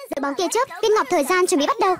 Đội bóng tia chớp, viên ngọc thời gian chuẩn bị bắt đầu.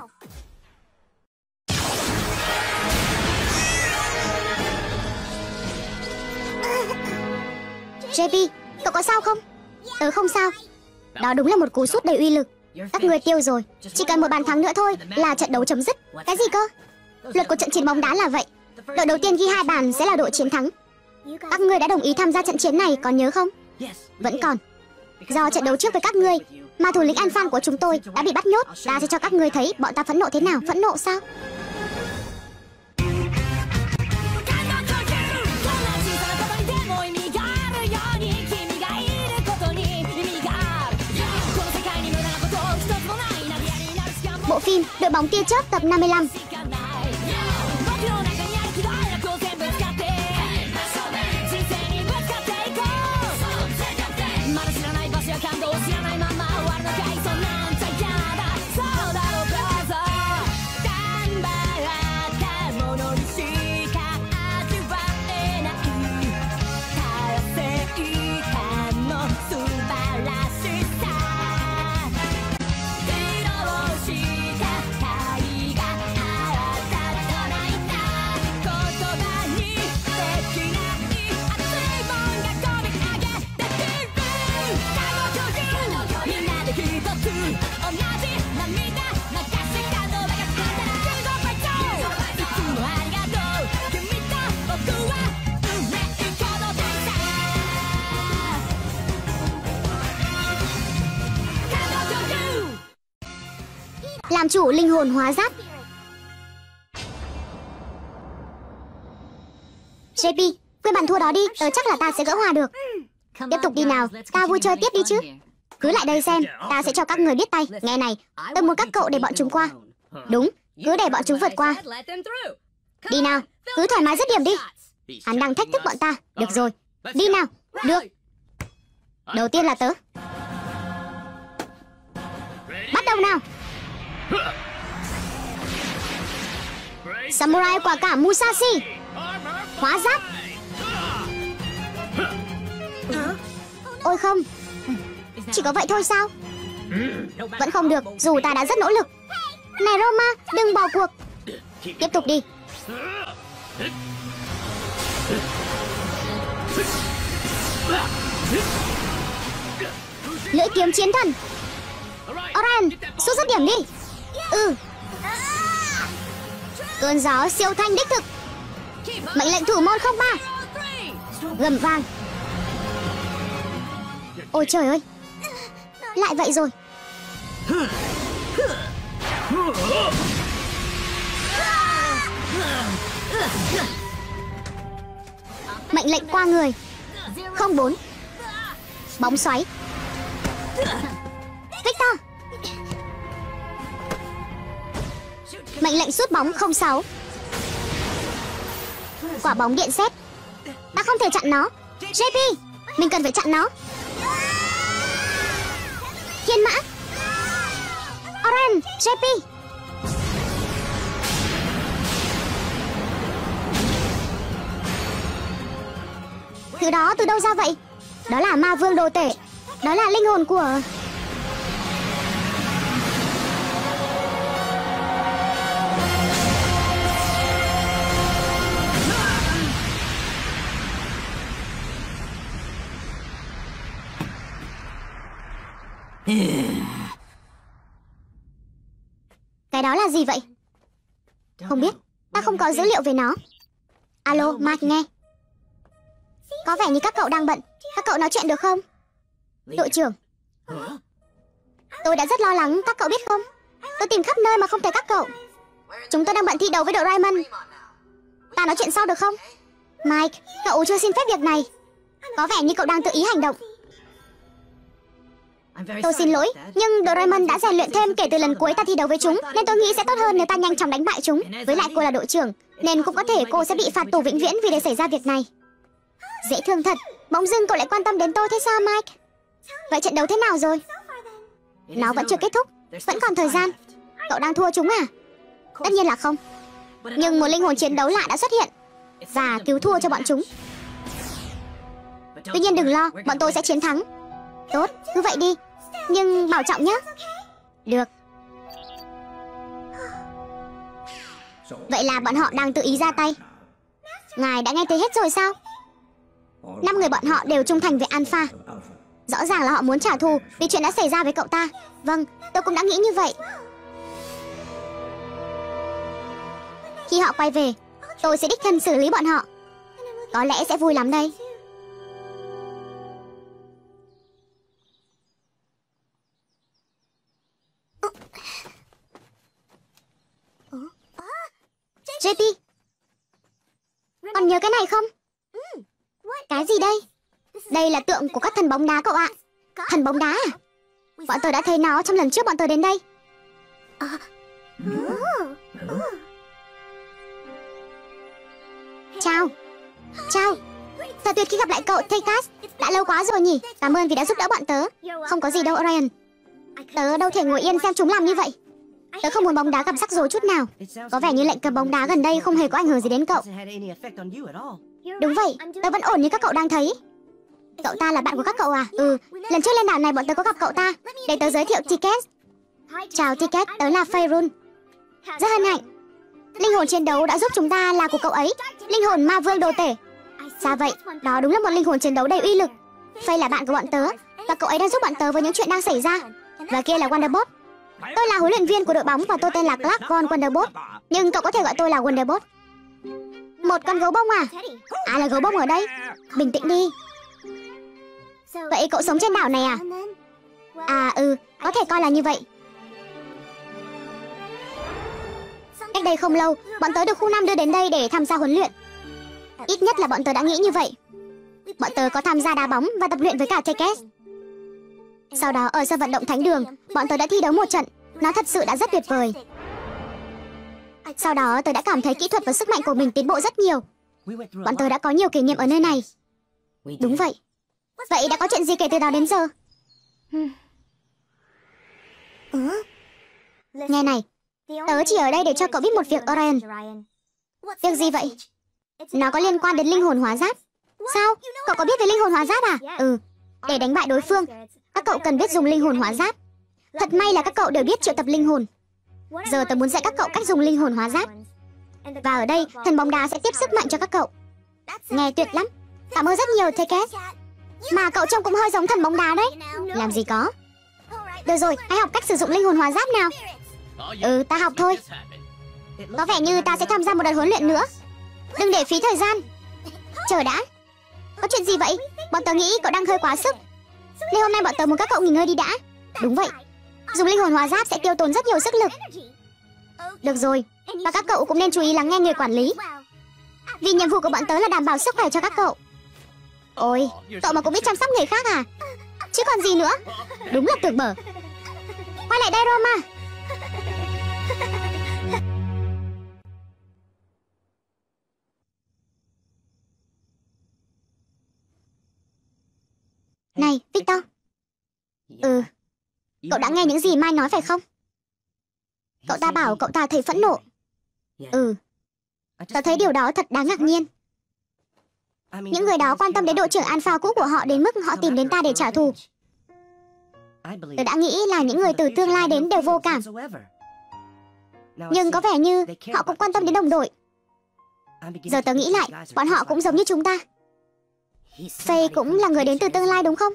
JP, cậu có sao không? Tớ không sao. Đó đúng là một cú sút đầy uy lực. Các người tiêu rồi. Chỉ cần một bàn thắng nữa thôi là trận đấu chấm dứt. Cái gì cơ? Luật của trận chiến bóng đá là vậy. Đội đầu tiên ghi 2 bàn sẽ là đội chiến thắng. Các người đã đồng ý tham gia trận chiến này, còn nhớ không? Vẫn còn. Do trận đấu trước với các người mà thủ lĩnh Alphan của chúng tôi đã bị bắt nhốt. Ta sẽ cho các người thấy bọn ta phẫn nộ thế nào. Phẫn nộ sao? Bộ phim Đội bóng tia chớp tập 55. Làm chủ linh hồn hóa giáp. JP, quên bàn thua đó đi, tớ chắc là ta sẽ gỡ hòa được. Tiếp tục đi nào, ta vui chơi tiếp đi chứ. Cứ lại đây xem, ta sẽ cho các người biết tay. Nghe này, tôi muốn các cậu để bọn chúng qua. Đúng, cứ để bọn chúng vượt qua. Đi nào, cứ thoải mái dứt điểm đi. Hắn đang thách thức bọn ta. Được rồi, đi nào. Được. Đầu tiên là tớ. Bắt đầu nào. Samurai quả cảm Musashi. Hóa giáp. Ôi không, chỉ có vậy thôi sao? Vẫn không được, dù ta đã rất nỗ lực. Này Roma, đừng bỏ cuộc. Tiếp tục đi. Lưỡi kiếm chiến thần. Oren, xuất dứt điểm đi. Cơn gió siêu thanh đích thực. Mệnh lệnh thủ môn 03. Gầm vang. Ôi trời ơi, lại vậy rồi. Mệnh lệnh qua người 04. Bóng xoáy. Victor. Mệnh lệnh sút bóng 06. Quả bóng điện sét. Ta không thể chặn nó. JP, mình cần phải chặn nó. Thiên mã. Oren, JP. Thứ đó từ đâu ra vậy? Đó là ma vương đồ tể. Đó là linh hồn của... Cái đó là gì vậy? Không biết, ta không có dữ liệu về nó. Alo, Mike nghe. Có vẻ như các cậu đang bận. Các cậu nói chuyện được không? Đội trưởng. Tôi đã rất lo lắng, các cậu biết không? Tôi tìm khắp nơi mà không thấy các cậu. Chúng tôi đang bận thi đấu với đội Raymond. Ta nói chuyện sau được không? Mike, cậu chưa xin phép việc này. Có vẻ như cậu đang tự ý hành động. Tôi xin lỗi, nhưng Doraemon đã rèn luyện thêm kể từ lần cuối ta thi đấu với chúng, nên tôi nghĩ sẽ tốt hơn nếu ta nhanh chóng đánh bại chúng. Với lại cô là đội trưởng, nên cũng có thể cô sẽ bị phạt tù vĩnh viễn vì để xảy ra việc này. Dễ thương thật, bỗng dưng cậu lại quan tâm đến tôi thế sao Mike? Vậy trận đấu thế nào rồi? Nó vẫn chưa kết thúc, vẫn còn thời gian. Cậu đang thua chúng à? Tất nhiên là không. Nhưng một linh hồn chiến đấu lạ đã xuất hiện và cứu thua cho bọn chúng. Tuy nhiên đừng lo, bọn tôi sẽ chiến thắng. Tốt, cứ vậy đi. Nhưng bảo trọng nhé. Được. Vậy là bọn họ đang tự ý ra tay. Ngài đã nghe thấy hết rồi sao? 5 người bọn họ đều trung thành với Alpha. Rõ ràng là họ muốn trả thù vì chuyện đã xảy ra với cậu ta. Vâng, tôi cũng đã nghĩ như vậy. Khi họ quay về, tôi sẽ đích thân xử lý bọn họ. Có lẽ sẽ vui lắm đây. JP, còn nhớ cái này không? Cái gì đây? Đây là tượng của các thần bóng đá cậu ạ. Thần bóng đá à? Bọn tôi đã thấy nó trong lần trước bọn tôi đến đây. Chào. Chào. Thật tuyệt khi gặp lại cậu, Tekas. Đã lâu quá rồi nhỉ. Cảm ơn vì đã giúp đỡ bọn tớ. Không có gì đâu, Orion. Tớ đâu thể ngồi yên xem chúng làm như vậy. Tớ không muốn bóng đá gặp rắc rối chút nào. Có vẻ như lệnh cấm bóng đá gần đây không hề có ảnh hưởng gì đến cậu. Đúng vậy, tớ vẫn ổn như các cậu đang thấy. Cậu ta là bạn của các cậu à? Ừ, lần trước lên đảo này bọn tớ có gặp cậu ta. Để tớ giới thiệu Ticket. Chào Ticket, tớ là Faerun. Rất hân hạnh. Linh hồn chiến đấu đã giúp chúng ta là của cậu ấy. Linh hồn ma vương đồ tể. Dạ vậy, đó đúng là một linh hồn chiến đấu đầy uy lực. Faye là bạn của bọn tớ, và cậu ấy đã giúp bọn tớ với những chuyện đang xảy ra. Và kia là Wonderbot. Tôi là huấn luyện viên của đội bóng và tôi tên là Clark Von Wonderbot. Nhưng cậu có thể gọi tôi là Wonderbot. Một con gấu bông à? Ai là gấu bông ở đây? Bình tĩnh đi. Vậy cậu sống trên đảo này à? À ừ, có thể coi là như vậy. Cách đây không lâu, bọn tớ được khu 5 đưa đến đây để tham gia huấn luyện. Ít nhất là bọn tớ đã nghĩ như vậy. Bọn tớ có tham gia đá bóng và tập luyện với cả Tekes. Sau đó ở sân vận động Thánh Đường, bọn tớ đã thi đấu một trận. Nó thật sự đã rất tuyệt vời. Sau đó tớ đã cảm thấy kỹ thuật và sức mạnh của mình tiến bộ rất nhiều. Bọn tớ đã có nhiều kỷ niệm ở nơi này. Đúng vậy. Vậy đã có chuyện gì kể từ đó đến giờ? Nghe này, tớ chỉ ở đây để cho cậu biết một việc, Orion. Việc gì vậy? Nó có liên quan đến linh hồn hóa giáp. Sao? Cậu có biết về linh hồn hóa giáp à? Ừ. Để đánh bại đối phương, các cậu cần biết dùng linh hồn hóa giáp. Thật may là các cậu đều biết triệu tập linh hồn. Giờ tớ muốn dạy các cậu cách dùng linh hồn hóa giáp. Và ở đây, thần bóng đá sẽ tiếp sức mạnh cho các cậu. Nghe tuyệt lắm. Cảm ơn rất nhiều, Tekes. Mà cậu trông cũng hơi giống thần bóng đá đấy. Làm gì có. Được rồi, hãy học cách sử dụng linh hồn hóa giáp nào. Ừ, ta học thôi. Có vẻ như ta sẽ tham gia một đợt huấn luyện nữa. Đừng để phí thời gian. Chờ đã. Có chuyện gì vậy? Bọn tớ nghĩ cậu đang hơi quá sức. Nên hôm nay bọn tớ muốn các cậu nghỉ ngơi đi đã. Đúng vậy. Dùng linh hồn hóa giáp sẽ tiêu tốn rất nhiều sức lực. Được rồi. Và các cậu cũng nên chú ý lắng nghe người quản lý. Vì nhiệm vụ của bọn tớ là đảm bảo sức khỏe cho các cậu. Ôi, cậu mà cũng biết chăm sóc người khác à? Chứ còn gì nữa. Đúng là tuyệt vời. Quay lại đây, Roma. Này, Victor. Ừ, cậu đã nghe những gì Mai nói phải không? Cậu ta bảo cậu ta thấy phẫn nộ. Ừ, tớ thấy điều đó thật đáng ngạc nhiên. Những người đó quan tâm đến đội trưởng Alpha cũ của họ đến mức họ tìm đến ta để trả thù. Tớ đã nghĩ là những người từ tương lai đến đều vô cảm. Nhưng có vẻ như họ cũng quan tâm đến đồng đội. Giờ tớ nghĩ lại, bọn họ cũng giống như chúng ta. Faye cũng là người đến từ tương lai đúng không?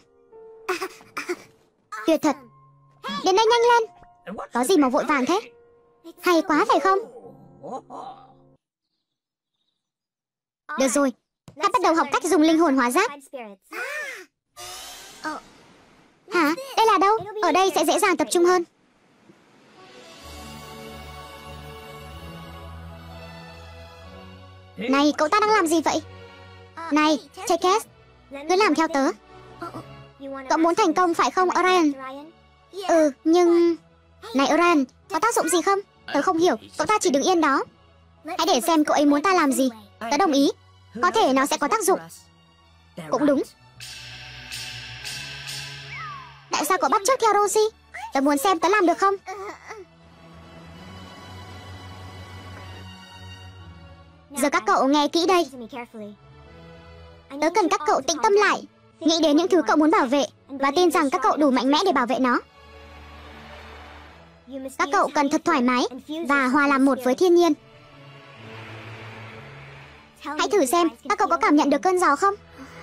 Tuyệt thật. Đến đây nhanh lên. Có gì mà vội vàng thế? Hay quá phải không? Được rồi, hãy bắt đầu học cách dùng linh hồn hóa giáp. Hả? Đây là đâu? Ở đây sẽ dễ dàng tập trung hơn. Này, cậu ta đang làm gì vậy? Này, Tekes, cứ làm theo tớ. Cậu muốn thành công phải không, Orion? Ừ, nhưng... Này Orion, có tác dụng gì không? Tớ không hiểu, cậu ta chỉ đứng yên đó. Hãy để xem cậu ấy muốn ta làm gì. Tớ đồng ý. Có thể nó sẽ có tác dụng. Cũng đúng. Tại sao cậu bắt chước theo Rosie? Tớ muốn xem tớ làm được không? Giờ các cậu nghe kỹ đây. Tớ cần các cậu tĩnh tâm lại, nghĩ đến những thứ cậu muốn bảo vệ và tin rằng các cậu đủ mạnh mẽ để bảo vệ nó. Các cậu cần thật thoải mái và hòa làm một với thiên nhiên. Hãy thử xem các cậu có cảm nhận được cơn gió không?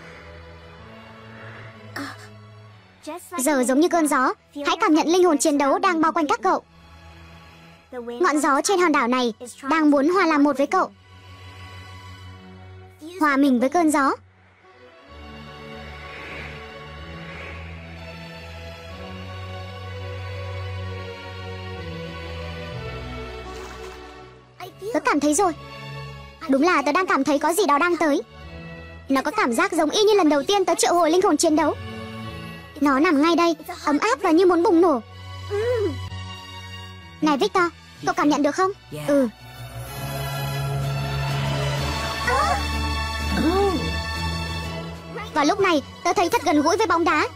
Giờ giống như cơn gió, hãy cảm nhận linh hồn chiến đấu đang bao quanh các cậu. Ngọn gió trên hòn đảo này đang muốn hòa làm một với cậu. Hòa mình với cơn gió. Tớ cảm thấy rồi. Đúng là tớ đang cảm thấy có gì đó đang tới. Nó có cảm giác giống y như lần đầu tiên tớ triệu hồi linh hồn chiến đấu. Nó nằm ngay đây, ấm áp và như muốn bùng nổ. Này Victor, cậu cảm nhận được không? Ừ. Vào lúc này, tớ thấy thật gần gũi với bóng đá.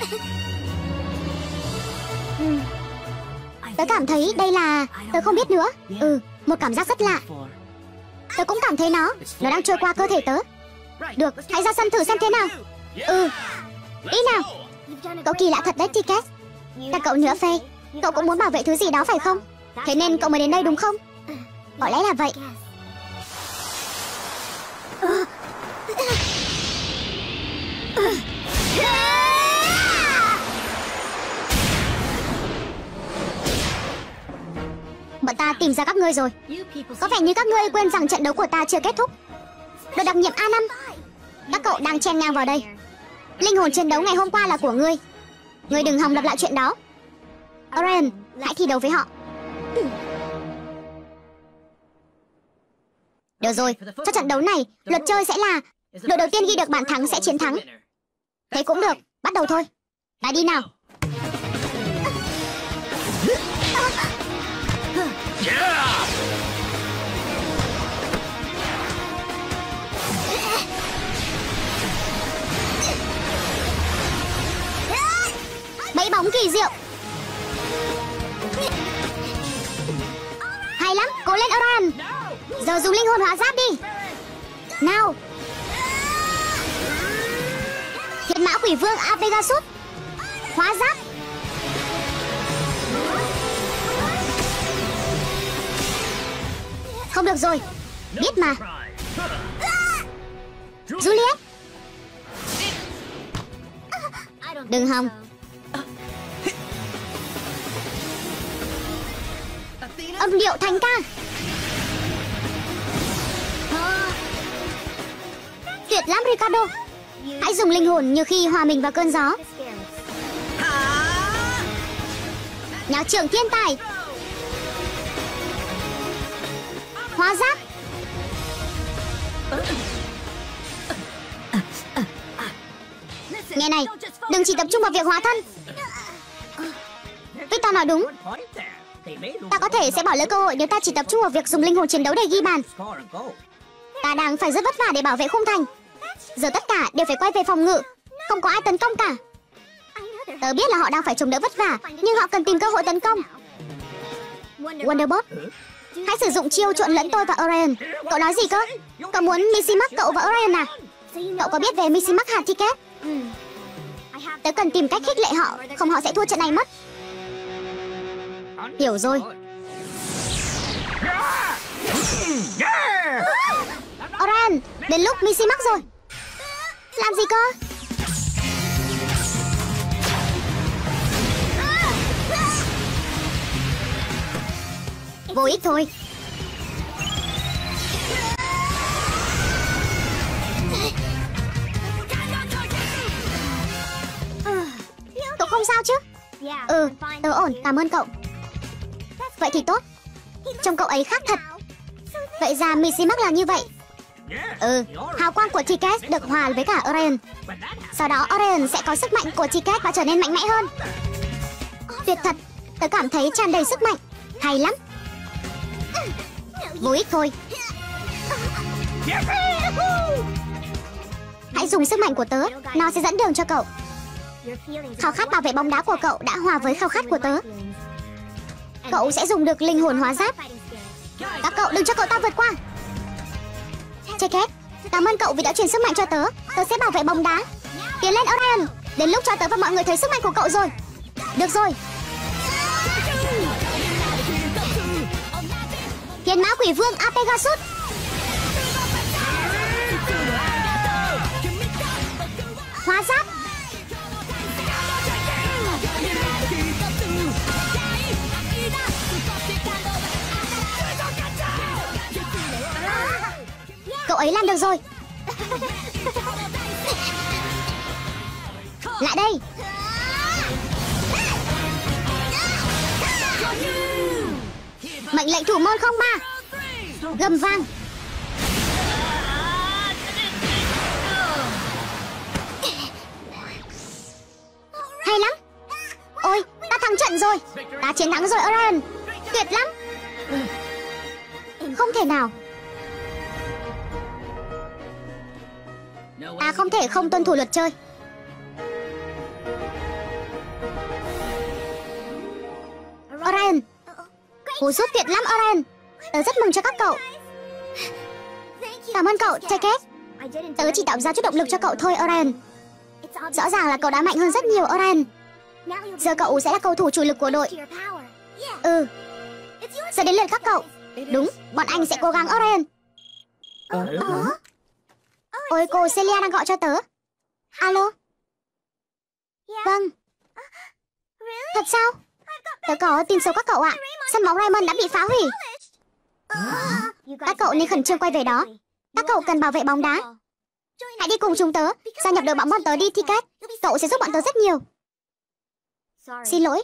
Tớ cảm thấy đây là... Tớ không biết nữa. Một cảm giác rất lạ. Tớ cũng cảm thấy nó đang trôi qua cơ thể tớ. Được, hãy ra sân thử xem thế nào. Ý nào. Cậu kỳ lạ thật đấy, Ticket. Cả cậu nữa, Faye. Cậu cũng muốn bảo vệ thứ gì đó phải không? Thế nên cậu mới đến đây đúng không? Có lẽ là vậy. Bọn ta tìm ra các ngươi rồi. Có vẻ như các ngươi quên rằng trận đấu của ta chưa kết thúc. Đội đặc nhiệm A5, các cậu đang chen ngang vào đây. Linh hồn chiến đấu ngày hôm qua là của ngươi. Ngươi đừng hòng lặp lại chuyện đó. Orion, hãy thi đấu với họ. Được rồi, cho trận đấu này, luật chơi sẽ là đội đầu tiên ghi được bàn thắng sẽ chiến thắng. Thế cũng được, bắt đầu thôi. Ta đi nào. Bẫy bóng kỳ diệu. Hay lắm, cố lên Orion. Giờ dùng linh hồn hóa giáp đi. Nào. Thiên mã quỷ vương Apegasus. Hóa giáp. Không được rồi. Biết mà. Juliet. Đừng hòng. Âm điệu thành ca. Tuyệt lắm Ricardo. Hãy dùng linh hồn như khi hòa mình vào cơn gió. Nháo trưởng thiên tài. Hóa giáp. Nghe này, đừng chỉ tập trung vào việc hóa thân. Victor nói đúng. Ta có thể sẽ bỏ lỡ cơ hội nếu ta chỉ tập trung vào việc dùng linh hồn chiến đấu để ghi bàn. Ta đang phải rất vất vả để bảo vệ khung thành. Giờ tất cả đều phải quay về phòng ngự. Không có ai tấn công cả. Tớ biết là họ đang phải chống đỡ vất vả, nhưng họ cần tìm cơ hội tấn công. Wonderbot, hãy sử dụng chiêu trộn lẫn tôi và Orion. Cậu nói gì cơ? Cậu muốn Missy mắc cậu và Orion à? Cậu có biết về Missy mắc hả, Ticket? Tớ cần tìm cách khích lệ họ, không họ sẽ thua trận này mất. Hiểu rồi. Orion, đến lúc Missy mắc rồi. Làm gì cơ? Vô ích thôi. Cậu không sao chứ? Tớ ổn, cảm ơn cậu. Vậy thì tốt. Trông cậu ấy khác thật. Vậy ra Missy mắc là như vậy. Hào quang của Ticket được hòa với cả Orion. Sau đó Orion sẽ có sức mạnh của Ticket và trở nên mạnh mẽ hơn. Tuyệt thật. Tớ cảm thấy tràn đầy sức mạnh. Hay lắm. Vô ích thôi. Hãy dùng sức mạnh của tớ. Nó sẽ dẫn đường cho cậu. Khao khát bảo vệ bóng đá của cậu đã hòa với khao khát của tớ. Cậu sẽ dùng được linh hồn hóa giáp. Các cậu đừng cho cậu ta vượt qua. Ticket, cảm ơn cậu vì đã truyền sức mạnh cho tớ. Tớ sẽ bảo vệ bóng đá. Tiến lên Orion. Đến lúc cho tớ và mọi người thấy sức mạnh của cậu rồi. Được rồi. Thiên Mã Quỷ Vương Apegasus. Hóa giáp. Cậu ấy làm được rồi. Lại đây. Mệnh lệnh thủ môn 03. Gầm vang. Hay lắm. Ôi, ta thắng trận rồi. Ta chiến thắng rồi Orion. Tuyệt lắm. Không thể nào. Ta không thể không tuân thủ luật chơi. Orion. Cú sút tuyệt lắm Orion. Tớ rất mừng cho các cậu. Cảm ơn cậu, Jacket. Tớ chỉ tạo ra chút động lực cho cậu thôi Orion. Rõ ràng là cậu đã mạnh hơn rất nhiều Orion. Giờ cậu sẽ là cầu thủ chủ lực của đội. Ừ. Giờ đến lượt các cậu. Đúng, bọn anh sẽ cố gắng Orion. Ôi, cô Celia đang gọi cho tớ. Alo. Vâng. Thật sao? Tớ có tin xấu các cậu ạ. Sân bóng Raymond đã bị phá hủy. Các cậu nên khẩn trương quay về đó. Các cậu cần bảo vệ bóng đá. Hãy đi cùng chúng tớ. Gia nhập đội bóng bọn tớ đi, Ticket. Cậu sẽ giúp bọn tớ rất nhiều. Xin lỗi.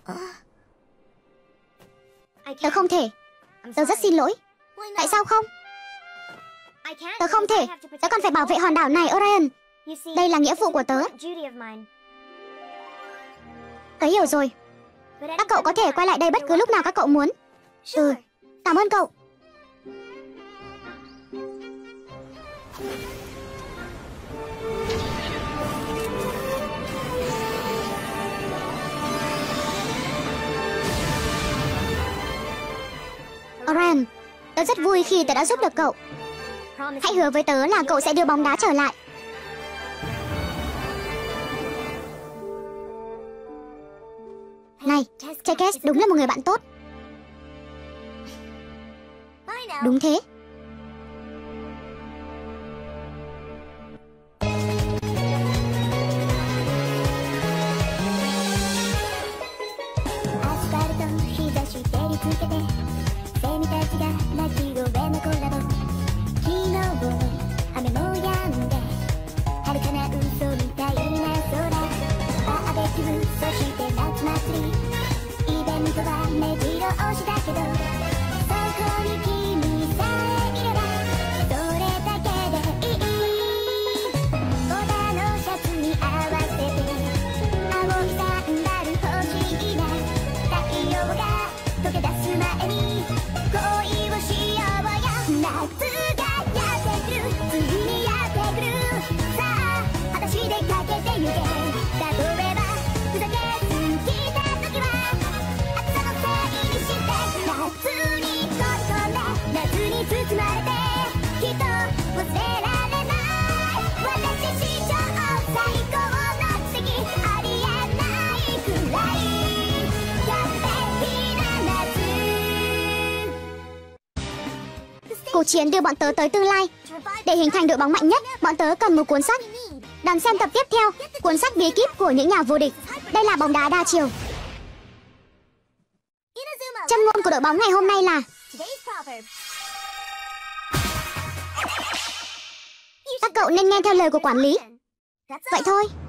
Tớ không thể. Tớ rất xin lỗi. Tại sao không? Tớ không thể. Tớ còn phải bảo vệ hòn đảo này, Orion. Đây là nghĩa vụ của tớ. Tớ hiểu rồi. Các cậu có thể quay lại đây bất cứ lúc nào các cậu muốn. Ừ, cảm ơn cậu. Orion, tớ rất vui khi tớ đã giúp được cậu. Hãy hứa với tớ là cậu sẽ đưa bóng đá trở lại. Này, Jacket đúng là một người bạn tốt. Đúng thế. Cuộc chiến đưa bọn tớ tới tương lai. Để hình thành đội bóng mạnh nhất, bọn tớ cần một cuốn sách. Đón xem tập tiếp theo, cuốn sách bí kíp của những nhà vô địch. Đây là bóng đá đa chiều. Châm ngôn của đội bóng ngày hôm nay là: các cậu nên nghe theo lời của quản lý. Vậy thôi.